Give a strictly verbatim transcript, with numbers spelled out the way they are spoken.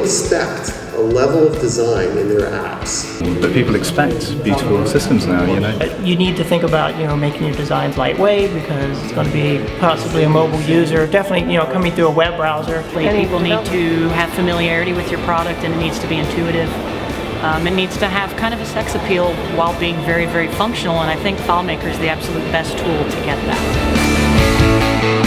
expect a level of design in their apps. But people expect beautiful systems now, you know. You need to think about, you know, making your designs lightweight because it's going to be possibly a mobile user. Definitely, you know, coming through a web browser. People need to have familiarity with your product, and it needs to be intuitive. Um, it needs to have kind of a sex appeal while being very, very functional, and I think FileMaker is the absolute best tool to get that.